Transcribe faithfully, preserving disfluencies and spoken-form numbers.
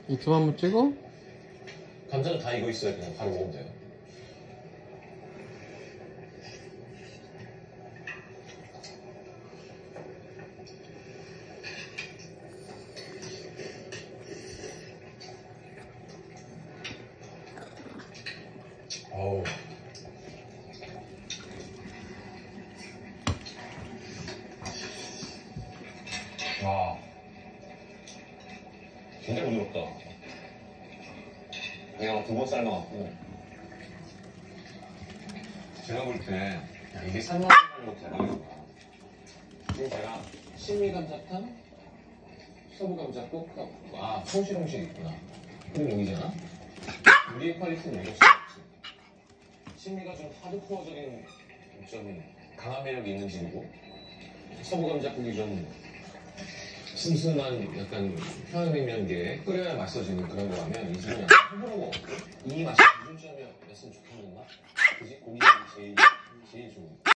유튜브 한번 찍어? 감자는 다 익어 있어야 그냥 바로 먹으면 돼요. 어우. 와. 진짜 부드럽다. 그냥 두 번 삶아갖고. 제가 볼 때, 이게 삶아갖는 거 대박이구나. 지금 제가 신미감자탕, 서부감자국, 아, 통실홍실 있구나. 그리고 여기잖아? 우리의 퀄리티는 여기 없어. 신미가 좀 하드코어적인, 좀 강한 매력이 있는 집이고, 서부감자국이 좀 슴슴한 약간 평양냉면계에 끓여야 맛있어지는 그런 거 하면 이 집은 약간 호불호가 없고 이 맛이 기준점이었으면 좋겠는 맛? 그지? 고기 제일, 제일 좋은